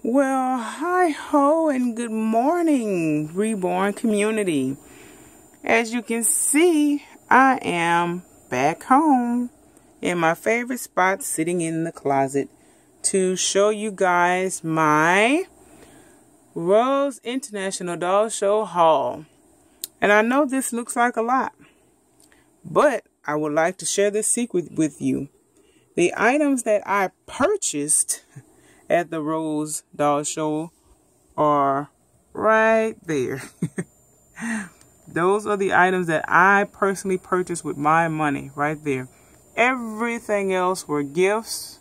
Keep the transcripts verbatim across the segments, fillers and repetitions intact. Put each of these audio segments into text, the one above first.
Well, hi ho and good morning, Reborn community. As you can see, I am back home in my favorite spot, sitting in the closet, to show you guys my R O S E International Doll Show haul. And I know this looks like a lot, but I would like to share this secret with you. The items that I purchased at the R O S E Doll Show are right there. Those are the items that I personally purchased with my money, right there. Everything else were gifts,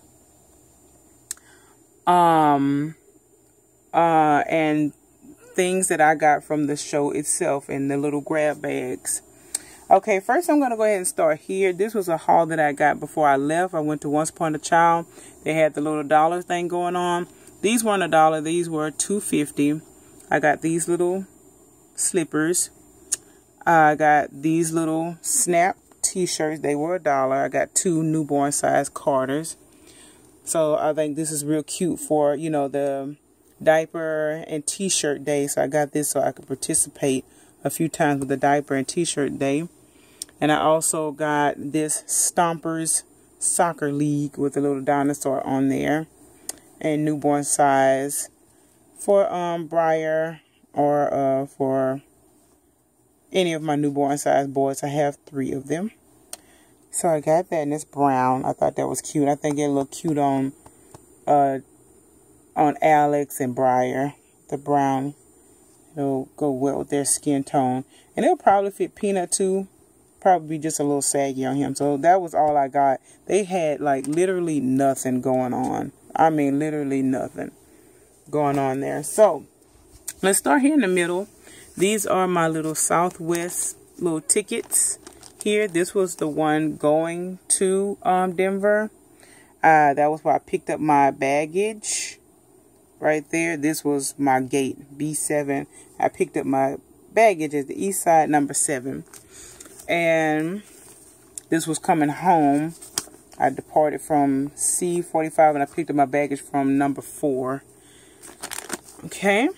um, uh, and things that I got from the show itself in the little grab bags. Okay, first I'm going to go ahead and start here. This was a haul that I got before I left. I went to Once Upon a Child. They had the little dollar thing going on. These weren't a dollar. These were two fifty. I got these little slippers. I got these little Snap t-shirts. They were a dollar. I got two newborn size Carters. So I think this is real cute for, you know, the diaper and t-shirt day. So I got this so I could participate a few times with the diaper and t-shirt day. And I also got this Stompers Soccer League with a little dinosaur on there, and newborn size for um Briar or uh for any of my newborn size boys. I have three of them. So I got that, and it's brown. I thought that was cute. I think it looked cute on uh on Alex and Briar. The brown, it'll go well with their skin tone, and it'll probably fit Peanut too. Probably be just a little saggy on him. So that was all I got. They had like literally nothing going on. I mean literally nothing going on there. So let's start here in the middle. These are my little Southwest little tickets here. This was the one going to um, Denver. Uh, that was where I picked up my baggage right there. This was my gate, B seven. I picked up my baggage at the east side, number seven. And this was coming home. I departed from C forty-five and I picked up my baggage from number four. Okay.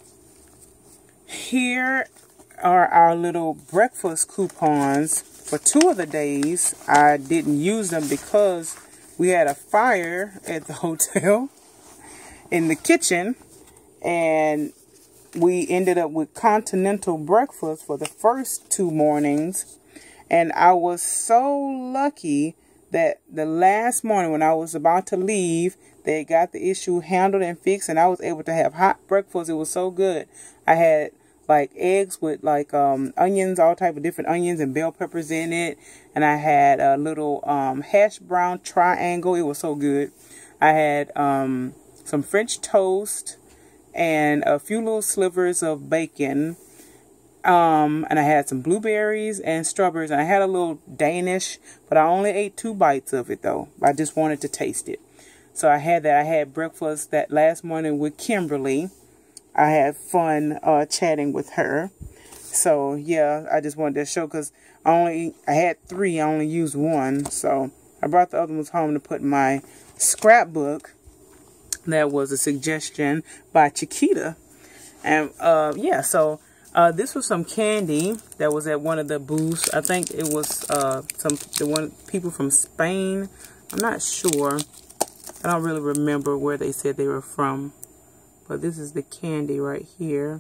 Here are our little breakfast coupons for two of the days. I didn't use them because we had a fire at the hotel in the kitchen, and we ended up with continental breakfast for the first two mornings. And I was so lucky that the last morning when I was about to leave, they got the issue handled and fixed, and I was able to have hot breakfast. It was so good. I had like eggs with like um, onions, all type of different onions and bell peppers in it. And I had a little um, hash brown triangle. It was so good. I had um, some French toast and a few little slivers of bacon. Um, and I had some blueberries and strawberries. And I had a little Danish, but I only ate two bites of it though. I just wanted to taste it. So I had that. I had breakfast that last morning with Kimberly. I had fun uh, chatting with her. So yeah, I just wanted to show, because I only I had three. I only used one. So I brought the other ones home to put in my scrapbook. That was a suggestion by Chiquita. And uh, yeah, so uh, this was some candy that was at one of the booths. I think it was uh, some the one people from Spain. I'm not sure. I don't really remember where they said they were from. But this is the candy right here.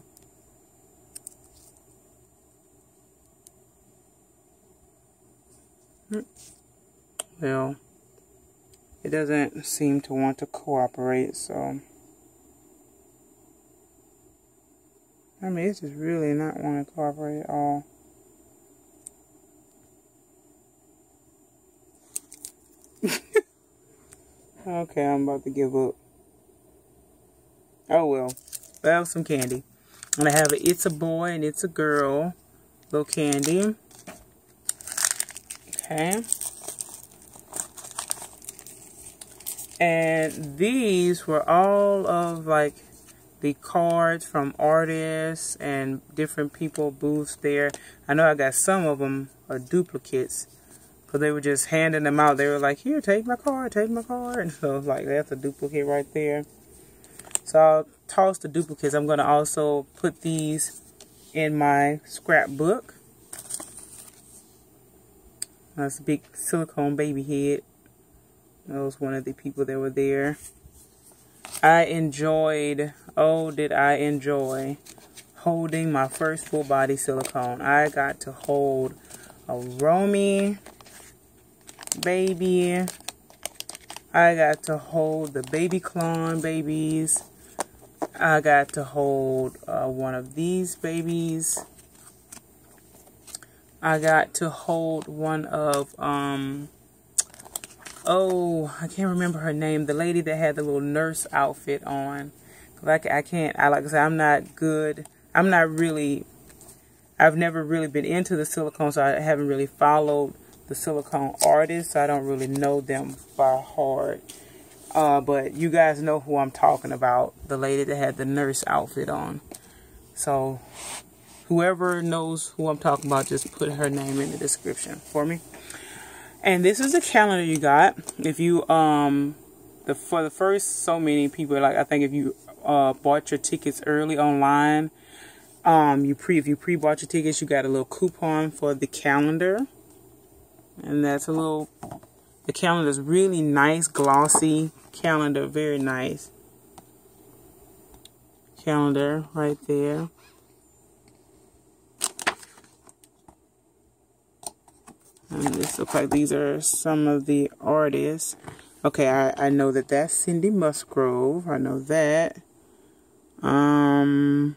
Well, it doesn't seem to want to cooperate, so I mean, it's just really not wanting to cooperate at all. Okay, I'm about to give up. Oh well, that was some candy. And I have a It's a Boy and It's a Girl little candy. Okay. And these were all of like the cards from artists and different people booths there. I know I got some of them are duplicates, because they were just handing them out. They were like, here, take my card, take my card. And so like, that's a duplicate right there. So I'll toss the duplicates. I'm going to also put these in my scrapbook. That's a big silicone baby head. That was one of the people that were there. I enjoyed, oh did I enjoy holding my first full body silicone. I got to hold a R O S E baby. I got to hold the baby clone babies. I got to hold uh, one of these babies. I got to hold one of, um, oh, I can't remember her name. The lady that had the little nurse outfit on. Like I can't, I like I said, I'm not good. I'm not really, I've never really been into the silicone, so I haven't really followed the silicone artists. So I don't really know them by heart. Uh, but you guys know who I'm talking about. The lady that had the nurse outfit on. So whoever knows who I'm talking about, just put her name in the description for me. And this is the calendar you got. If you, um, the for the first so many people, like I think if you uh, bought your tickets early online, um, you pre if you pre-bought your tickets, you got a little coupon for the calendar. And that's a little, the calendar is really nice, glossy calendar, very nice calendar right there. And this looks like these are some of the artists. Okay, I, I know that that's Cindy Musgrove. I know that. Um,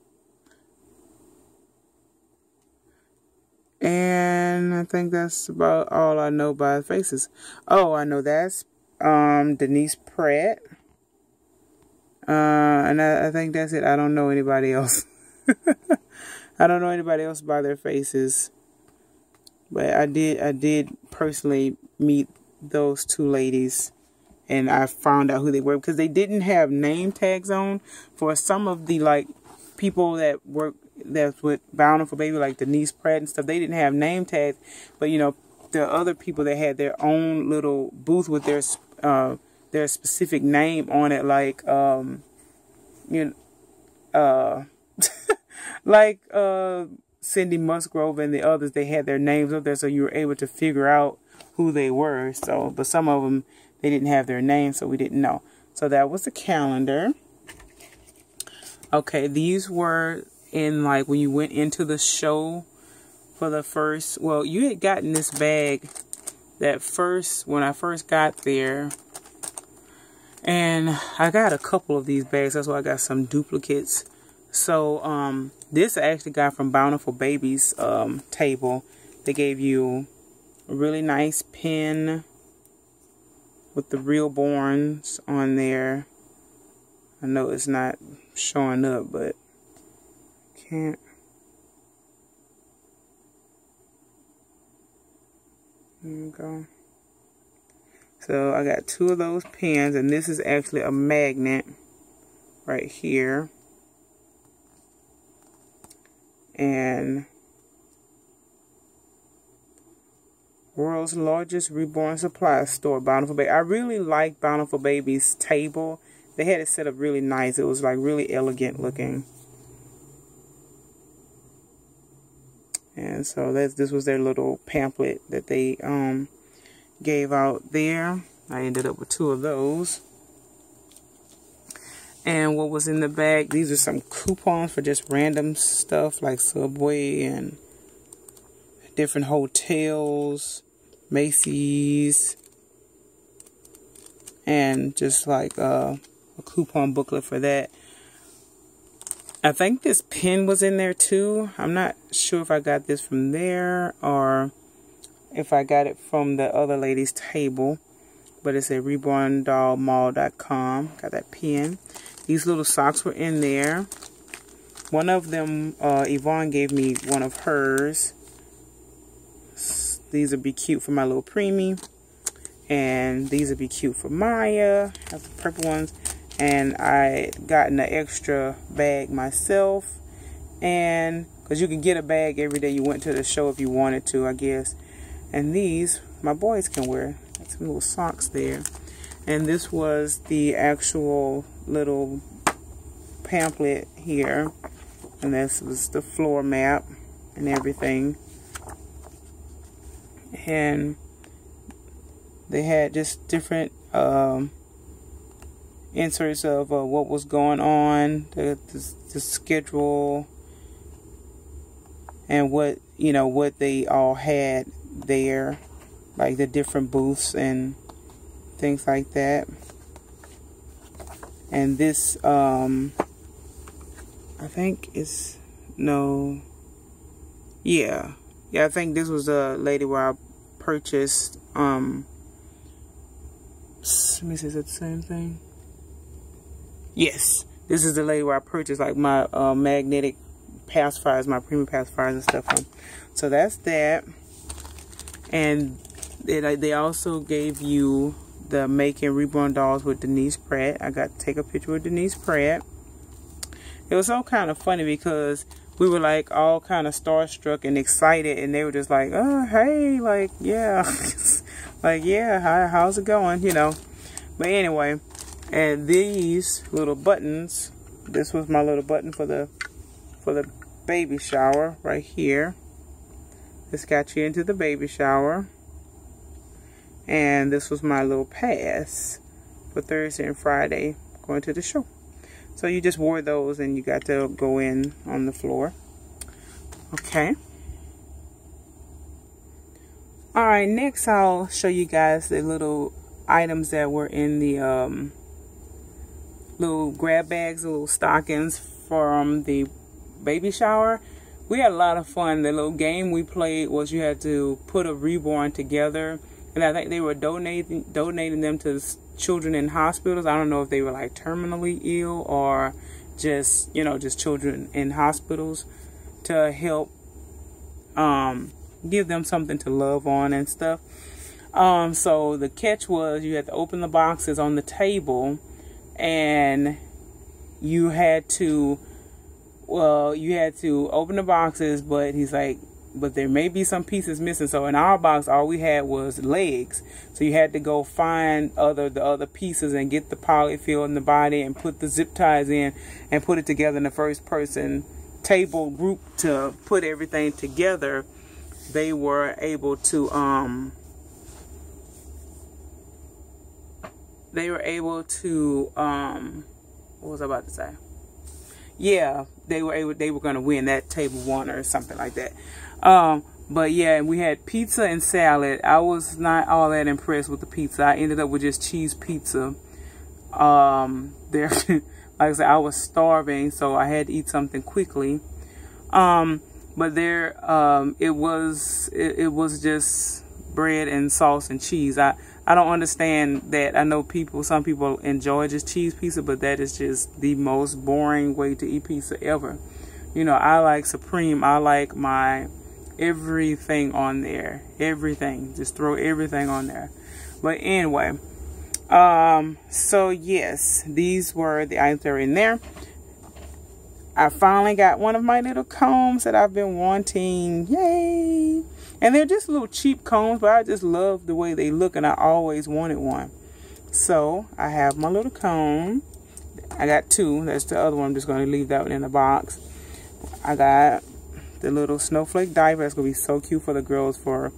and I think that's about all I know by faces. Oh, I know that's um, Denise Pratt. Uh, and I, I think that's it. I don't know anybody else. I don't know anybody else by their faces. But I did, I did personally meet those two ladies, and I found out who they were because they didn't have name tags on. For some of the like people that work that's with Bountiful Baby, like Denise Pratt and stuff, they didn't have name tags. But you know, there are other people that had their own little booth with their uh, their specific name on it, like um, you know, uh, like uh. Cindy Musgrove and the others, they had their names up there, so you were able to figure out who they were. So, but some of them, they didn't have their names, so we didn't know. So that was the calendar. Okay, these were in like when you went into the show for the first, well, you had gotten this bag that first, when I first got there. And I got a couple of these bags, that's why I got some duplicates. So, um, this I actually got from Bountiful Baby's um, table. They gave you a really nice pin with the real borns on there. I know it's not showing up, but can't. There we go. So I got two of those pins, and this is actually a magnet right here. And world's largest reborn supply store, Bountiful Baby. I really like Bountiful Baby's table. They had it set up really nice. It was like really elegant looking. And so that's this was their little pamphlet that they um gave out there. I ended up with two of those. And what was in the bag, these are some coupons for just random stuff like Subway and different hotels, Macy's, and just like uh, a coupon booklet for that. I think this pen was in there too. I'm not sure if I got this from there or if I got it from the other lady's table. But it's at reborn doll mall dot com. Got that pen. These little socks were in there. One of them, uh, Yvonne gave me one of hers. These would be cute for my little preemie. And these would be cute for Maya. That's the purple ones. And I gotten an extra bag myself. And, because you can get a bag every day you went to the show if you wanted to, I guess. And these, my boys can wear. Some little socks there. And this was the actual little pamphlet here, and this was the floor map and everything. And they had just different um, inserts of uh, what was going on, the, the, the schedule, and what, you know, what they all had there, like the different booths and things like that. And this, um, I think it's, no, yeah, yeah, I think this was a lady where I purchased, um, let me see, is that the same thing? Yes, this is the lady where I purchased like my uh, magnetic pacifiers, my premium pacifiers and stuff from. So that's that. And they, they also gave you the Making Reborn Dolls with Denise Pratt. I got to take a picture with Denise Pratt. It was so kind of funny because we were like all kind of starstruck and excited, and they were just like, oh, hey, like, yeah. Like, yeah, how, how's it going, you know? But anyway, and these little buttons, this was my little button for the for the baby shower right here. This got you into the baby shower. And this was my little pass for Thursday and Friday going to the show. So you just wore those and you got to go in on the floor. Okay. Alright, next I'll show you guys the little items that were in the um, little grab bags, little stockings from the baby shower. We had a lot of fun. The little game we played was you had to put a reborn together. And I think they were donating donating them to children in hospitals. I don't know if they were like terminally ill or just, you know, just children in hospitals to help um, give them something to love on and stuff. Um, so the catch was you had to open the boxes on the table, and you had to, well, you had to open the boxes, but he's like, but there may be some pieces missing. So in our box, all we had was legs. So you had to go find other the other pieces and get the polyfill in the body and put the zip ties in and put it together in the first person table group to put everything together. They were able to um they were able to um what was I about to say? Yeah, they were able they were gonna win that table one or something like that. Um, but yeah, we had pizza and salad. I was not all that impressed with the pizza. I ended up with just cheese pizza. Um, there, like I said, I was starving, so I had to eat something quickly. Um, but there, um, it was, it, it was just bread and sauce and cheese. I, I don't understand that. I know people, some people enjoy just cheese pizza, but that is just the most boring way to eat pizza ever. You know, I like supreme. I like my everything on there. Everything. Just throw everything on there. But anyway, um, so yes, these were the items that were in there. I finally got one of my little combs that I've been wanting. Yay! And they're just little cheap combs, but I just love the way they look, and I always wanted one. So I have my little comb. I got two. That's the other one. I'm just going to leave that one in the box. I got the little snowflake diaper. That's going to be so cute for the girls for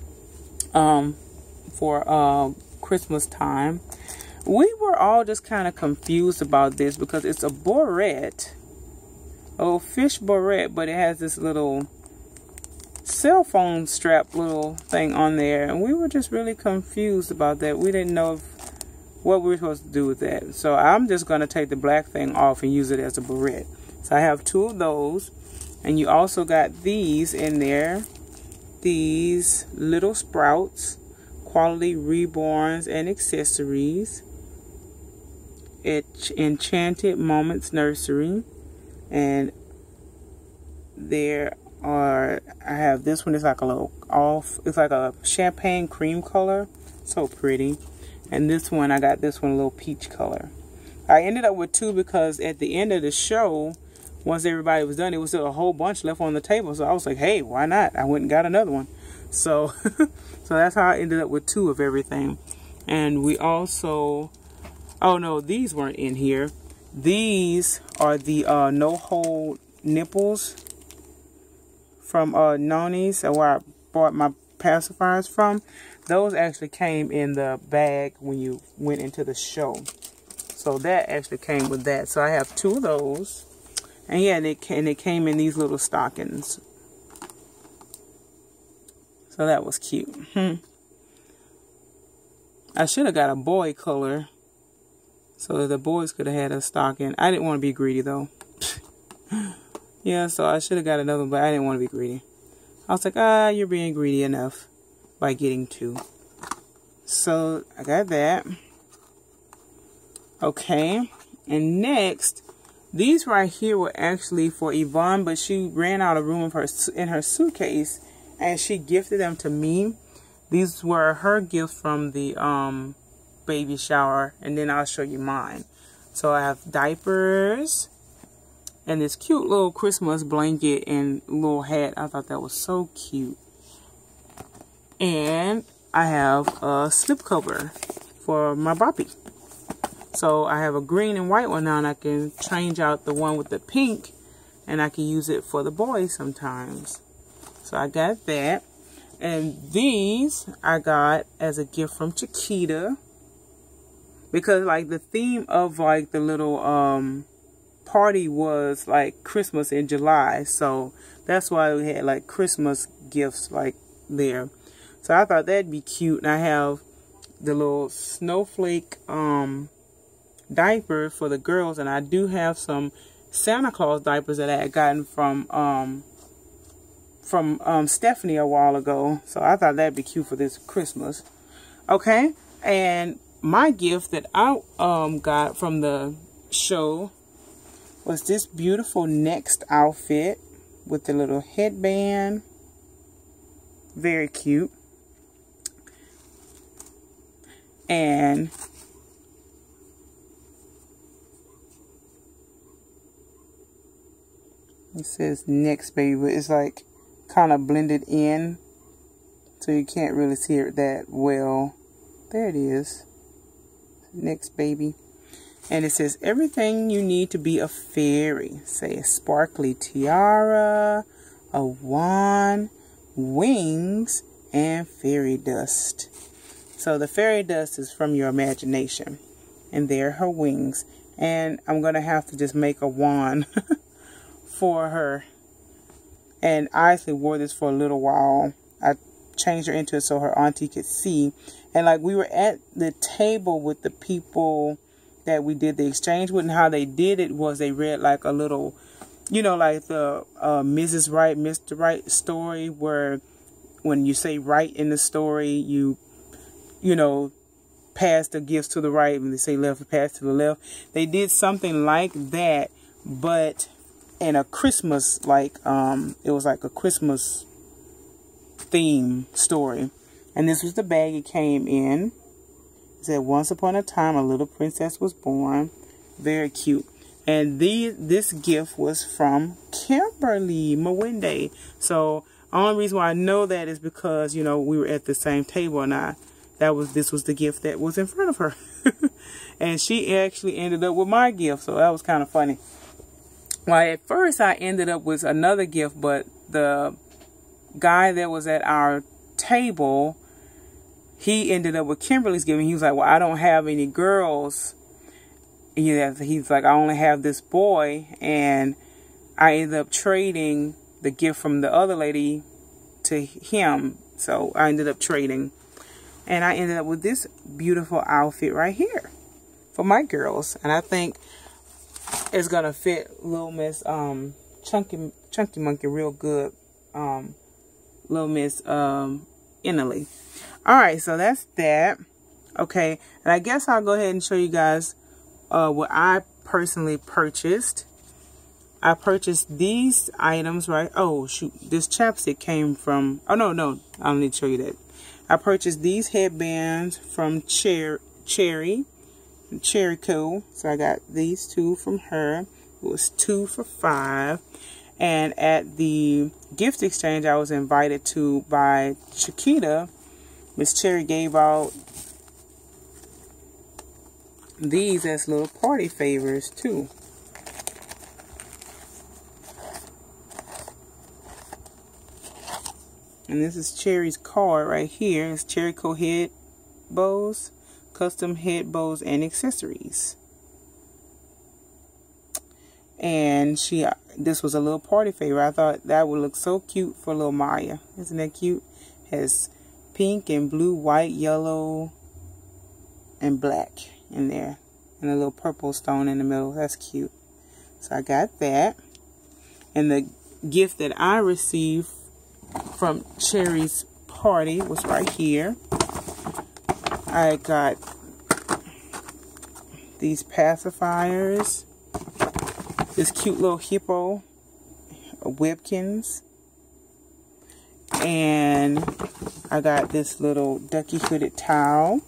um for uh, Christmas time. We were all just kind of confused about this because it's a barrette. Oh, fish barrette, but it has this little cell phone strap little thing on there, and we were just really confused about that. We didn't know if, what we were supposed to do with that. So I'm just going to take the black thing off and use it as a barrette. So I have two of those, and you also got these in there, these little sprouts, quality reborns and accessories. It's Enchanted Moments Nursery. And there are, I have this one. It's like a little off, it's like a champagne cream color. So pretty. And this one, I got this one a little peach color. I ended up with two because at the end of the show, once everybody was done, it was still a whole bunch left on the table. So I was like, hey, why not? I went and got another one. So, so that's how I ended up with two of everything. And we also, oh no, these weren't in here. These are the uh, no-hold nipples from uh, Noni's, where I bought my pacifiers from. Those actually came in the bag when you went into the show. So that actually came with that. So I have two of those. And yeah, they came, they came in these little stockings. So that was cute. Hmm. I should have got a boy color so that the boys could have had a stocking. I didn't want to be greedy though. Yeah, so I should have got another one, but I didn't want to be greedy. I was like, ah, you're being greedy enough by getting two. So I got that. Okay, and next, these right here were actually for Yvonne, but she ran out of room of her in her suitcase, and she gifted them to me. These were her gifts from the um, baby shower, and then I'll show you mine. So I have diapers, and this cute little Christmas blanket and little hat. I thought that was so cute. And I have a slipcover for my boppy. So I have a green and white one now, and I can change out the one with the pink, and I can use it for the boys sometimes. So I got that. And these I got as a gift from Chiquita, because like the theme of like the little um party was like Christmas in July, so that's why we had like Christmas gifts like there. So I thought that'd be cute. And I have the little snowflake um diaper for the girls, and I do have some Santa Claus diapers that I had gotten from um from um Stephanie a while ago. So I thought that'd be cute for this Christmas. Okay, and my gift that I um got from the show was this beautiful Next outfit with the little headband. Very cute. And it says Next Baby, but it's like kind of blended in, so you can't really see it that well. There it is. Next Baby. And it says everything you need to be a fairy. Say a sparkly tiara, a wand, wings, and fairy dust. So the fairy dust is from your imagination. And there are her wings. And I'm going to have to just make a wand for her. And I actually wore this for a little while. I changed her into it so her auntie could see. And like we were at the table with the people that we did the exchange with, and how they did it was they read like a little, you know, like the uh, Missus Wright, Mister Wright story, where when you say right in the story, you, you know, pass the gifts to the right, and they say left, pass to the left. They did something like that, but in a Christmas, like, um, it was like a Christmas theme story. And this was the bag it came in. It said, once upon a time, a little princess was born. Very cute. And the, this gift was from Kimberly Mawende. So, the only reason why I know that is because, you know, we were at the same table, and I, that was, this was the gift that was in front of her. And she actually ended up with my gift, so that was kind of funny. Well, at first I ended up with another gift, but the guy that was at our table, he ended up with Kimberly's gift. He was like, well, I don't have any girls. Yeah, he's like, I only have this boy. And I ended up trading the gift from the other lady to him. So I ended up trading. And I ended up with this beautiful outfit right here for my girls. And I think it's going to fit Little Miss um, Chunky, Chunky Monkey real good. Um, Little Miss um, Innerly. Alright, so that's that. Okay, and I guess I'll go ahead and show you guys uh, what I personally purchased. I purchased these items, right? Oh, shoot. This chapstick came from... Oh, no, no. I don't need to show you that. I purchased these headbands from Cher Cherry. Cherry Co. So I got these two from her. It was two for five. And at the gift exchange I was invited to by Chiquita, Miss Cherry gave out these as little party favors too. And this is Cherry's card right here. It's Cherry Co head bows, custom head bows and accessories. And she, this was a little party favor. I thought that would look so cute for little Maya. Isn't that cute? Has pink and blue, white, yellow, and black in there. And a little purple stone in the middle. That's cute. So I got that. And the gift that I received from Cherry's party was right here. I got these pacifiers. This cute little hippo, Webkins. And I got this little ducky hooded towel.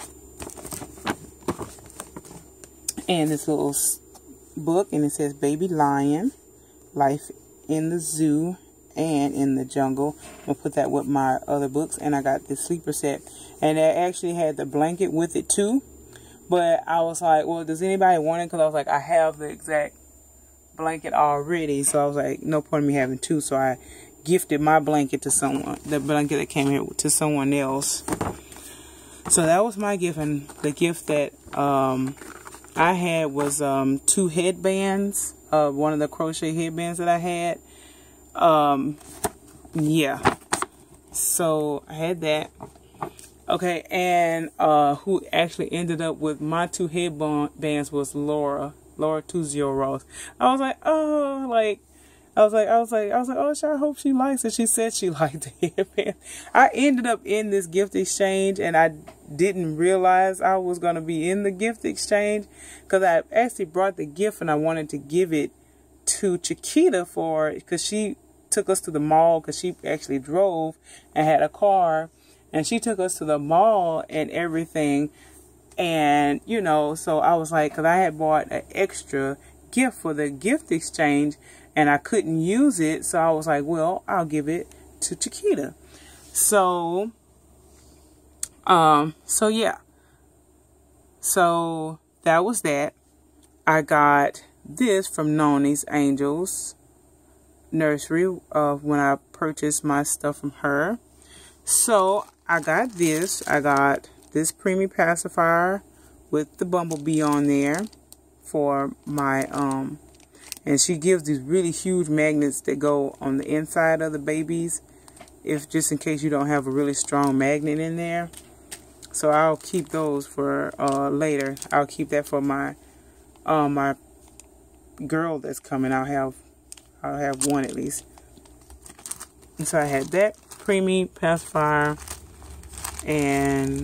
And this little book, and it says Baby Lion, Life in the Zoo and in the Jungle. I'll put that with my other books. And I got this sleeper set. And it actually had the blanket with it too. But I was like, well, does anybody want it? Because I was like, I have the exact blanket already. So I was like, no point in me having two. So I gifted my blanket to someone. The blanket that came here to someone else. So that was my gift. And the gift that um, I had was um, two headbands. Uh, one of the crochet headbands that I had. Um, yeah. So I had that. Okay, and uh, who actually ended up with my two headbands was Laura. Laura two zero R O S E. I was like, oh, like, I was like, I was like, I was like, oh, I hope she likes it. She said she liked the headband. I ended up in this gift exchange, and I didn't realize I was going to be in the gift exchange because I actually brought the gift and I wanted to give it to Chiquita for, because she took us to the mall, because she actually drove and had a car, and she took us to the mall and everything. And, you know, so I was like, because I had bought an extra gift for the gift exchange and I couldn't use it. So I was like, well, I'll give it to Chiquita. So, um, so yeah. So that was that. I got this from Noni's Angels Nursery uh, when I purchased my stuff from her. So I got this. I got this preemie pacifier with the bumblebee on there for my, um, and she gives these really huge magnets that go on the inside of the babies, if just in case you don't have a really strong magnet in there. So I'll keep those for uh, later. I'll keep that for my, uh, my girl that's coming. I'll have, I'll have one at least. And so I had that preemie pacifier and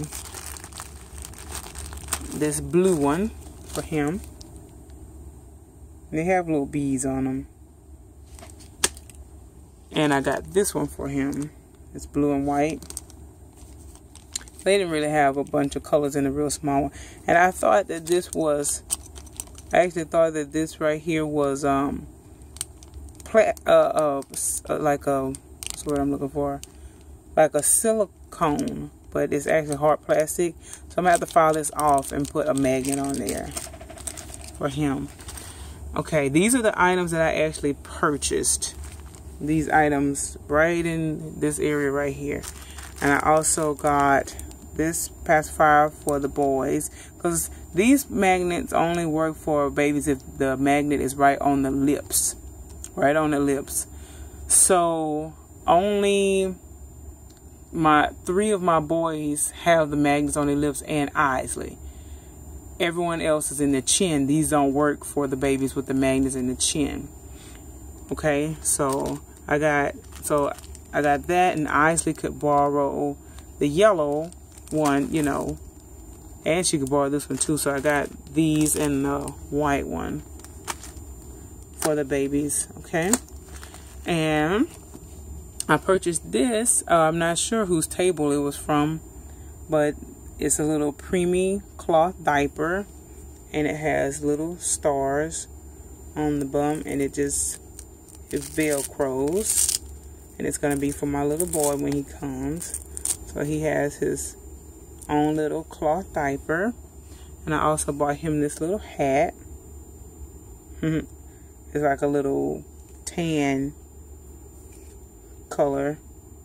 this blue one for him. They have little bees on them. And I got this one for him. It's blue and white. They didn't really have a bunch of colors in the real small one. And I thought that this was, I actually thought that this right here was um, pla uh, uh, like a, what's the word I'm looking for? Like a silicone, but it's actually hard plastic. So I'm going to have to file this off and put a magnet on there for him. Okay, these are the items that I actually purchased. These items right in this area right here. And I also got this pacifier for the boys, because these magnets only work for babies if the magnet is right on the lips. Right on the lips. So only my three of my boys have the magnets on their lips and eyes. Everyone else is in the chin. These don't work for the babies with the magnets in the chin. Okay, so I got so I got that, and Isley could borrow the yellow one, you know, and she could borrow this one too. So I got these and the white one for the babies. Okay, and I purchased this. Uh, I'm not sure whose table it was from, but it's a little preemie cloth diaper, and it has little stars on the bum, and it just it velcros, and it's gonna be for my little boy when he comes. So he has his own little cloth diaper, And I also bought him this little hat. It's like a little tan color.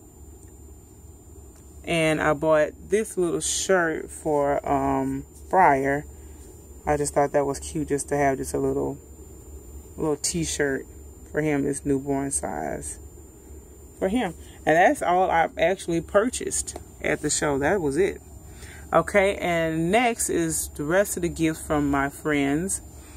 And I bought this little shirt for um, Briar. I just thought that was cute just to have just a little, little t-shirt for him, this newborn size for him. And that's all I actually purchased at the show. That was it. Okay, and next is the rest of the gifts from my friends.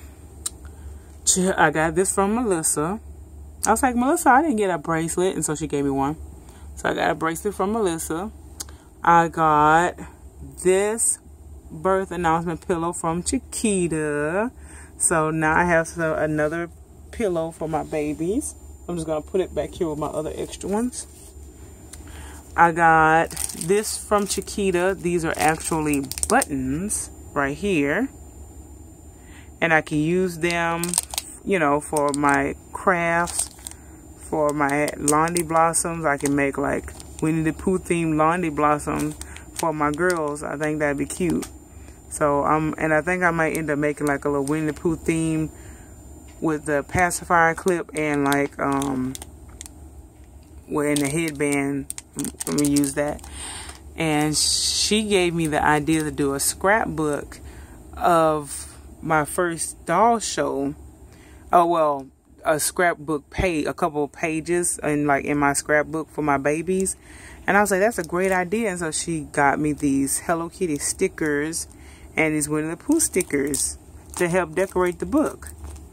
I got this from Melissa. I was like, Melissa, I didn't get a bracelet, and so she gave me one. So I got a bracelet from Melissa. I got this birth announcement pillow from Chiquita. So now I have some, another pillow for my babies. I'm just going to put it back here with my other extra ones. I got this from Chiquita. These are actually buttons right here. And I can use them, you know, for my crafts, for my laundry blossoms. I can make like Winnie the Pooh themed laundry blossoms for my girls. I think that'd be cute. So, um, and I think I might end up making like a little Winnie the Pooh theme with the pacifier clip and like, um, we're in the headband. Let me use that. And she gave me the idea to do a scrapbook of my first doll show. Oh, well, a scrapbook page, a couple of pages and like in my scrapbook for my babies. And I was like, that's a great idea. And so she got me these Hello Kitty stickers and these Winnie the Pooh stickers to help decorate the book.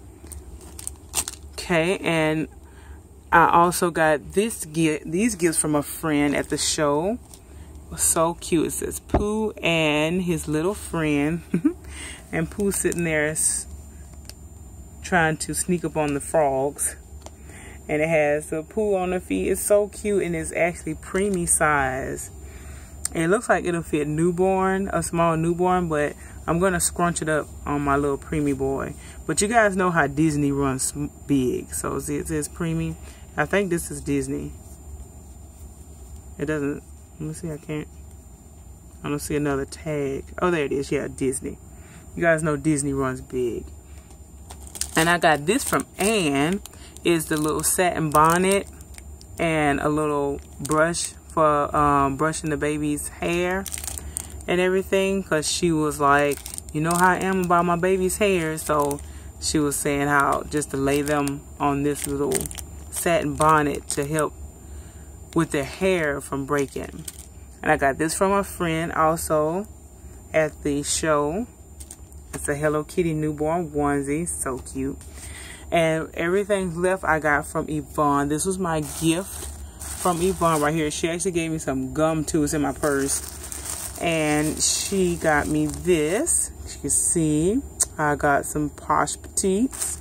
Okay, and I also got this gift, these gifts from a friend at the show. It was so cute. It says Pooh and his little friend. And Pooh sitting there trying to sneak up on the frogs. And it has the Pooh on the feet. It's so cute, and it's actually preemie size. And it looks like it'll fit newborn, a small newborn, but I'm going to scrunch it up on my little preemie boy. But you guys know how Disney runs big. So it says preemie. I think this is Disney. It doesn't, let me see, I can't, I don't see another tag. Oh, there it is, yeah, Disney. You guys know Disney runs big. And I got this from Anne, is the little satin bonnet and a little brush for um, brushing the baby's hair and everything. Because she was like, you know how I am about my baby's hair. So she was saying how just to lay them on this little satin bonnet to help with their hair from breaking. And I got this from a friend also at the show. It's a Hello Kitty newborn onesie, so cute. And everything left I got from Yvonne. This was my gift from Yvonne right here. She actually gave me some gum too. It's in my purse. And she got me this. You can see I got some Posh Petites.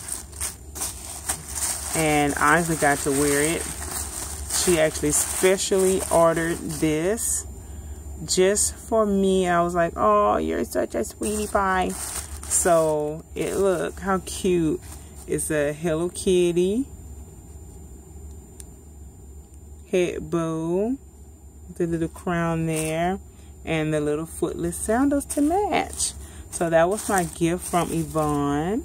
And I actually got to wear it. She actually specially ordered this just for me. I was like, oh, you're such a sweetie pie. So it look how cute. It's a Hello Kitty head bow, the little crown there, and the little footless sandals to match. So that was my gift from Yvonne.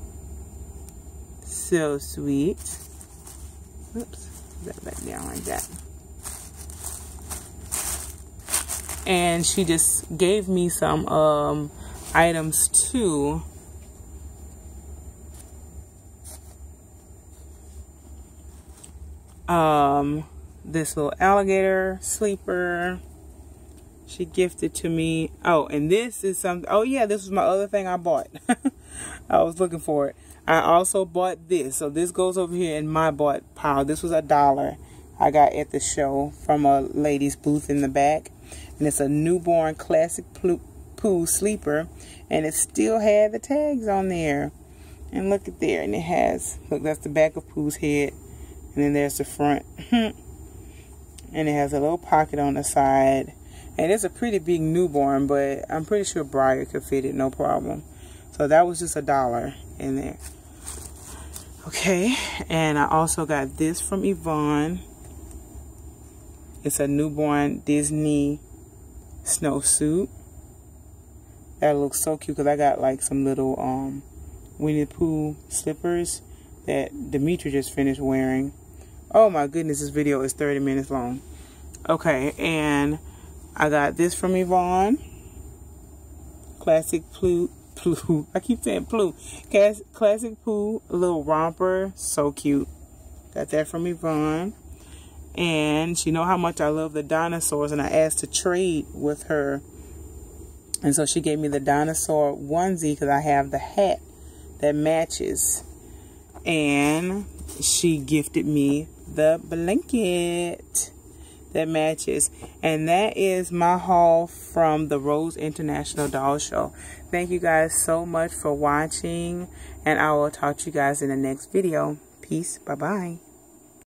So sweet. Oops, put that back down like that. And she just gave me some um, items too. Um, this little alligator sleeper she gifted to me. Oh, and this is something. Oh yeah, this was my other thing I bought. I was looking for it. I also bought this. So this goes over here in my bought pile. This was a dollar I got at the show from a lady's booth in the back. And it's a newborn classic Pooh sleeper. And it still had the tags on there. And look at there. And it has, look, that's the back of Pooh's head. And then there's the front. And it has a little pocket on the side. And it's a pretty big newborn, but I'm pretty sure Briar could fit it, no problem. So that was just a dollar in there. Okay, and I also got this from Yvonne. It's a newborn Disney snowsuit. That looks so cute because I got like some little um, Winnie the Pooh slippers that Demetri just finished wearing. Oh my goodness, this video is thirty minutes long. Okay, and I got this from Yvonne. Classic Pooh. Pooh. I keep saying Pooh. Classic Pooh, a little romper. So cute. Got that from Yvonne. And she know how much I love the dinosaurs, and I asked to trade with her. And so she gave me the dinosaur onesie because I have the hat that matches. And she gifted me the blanket that matches. And that is my haul from the R O S E International Doll Show. Thank you guys so much for watching, and I will talk to you guys in the next video. Peace. Bye bye.